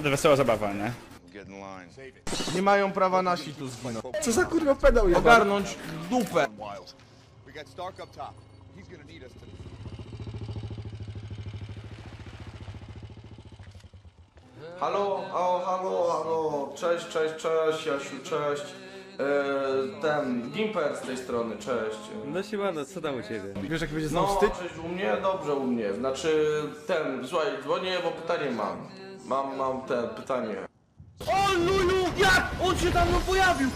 Naprawdę wesoła zabawa, nie? Nie mają prawa nasi tu zginąć. Co za kurwa pedał jest? Ogarnąć dupę. Halo, halo, cześć, Jasiu, cześć. Gimper z tej strony, cześć. No siemano, co tam u ciebie? Wiesz jaki będzie znowu No, wstyd? cześć, u mnie? Dobrze u mnie. Znaczy, słuchaj, dzwonię, bo pytanie mam. Mam pytanie. O luju, jak on się tam pojawił?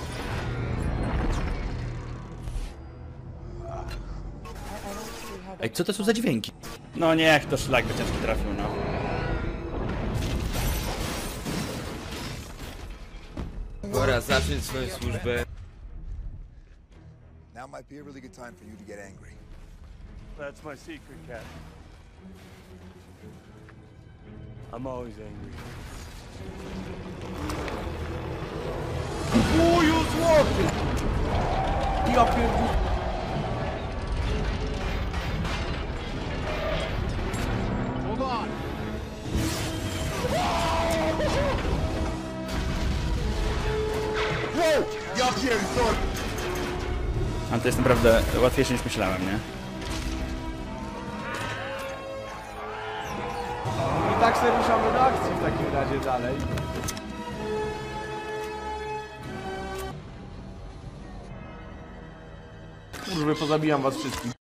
Ej, co to są za dźwięki? No niech to szlak by ciężki trafił, no. Pora zacząć swoją służbę. Now might be a really good time for you to get angry. That's my secret, Cat. I'm always angry. Uju złoty! Ja pierdolę. Hold on. Wow! Ja pierdolę! A to jest naprawdę łatwiejsze niż myślałem, nie? I tak sobie ruszamy do akcji w takim razie dalej. Kurwa, pozabijam was wszystkich.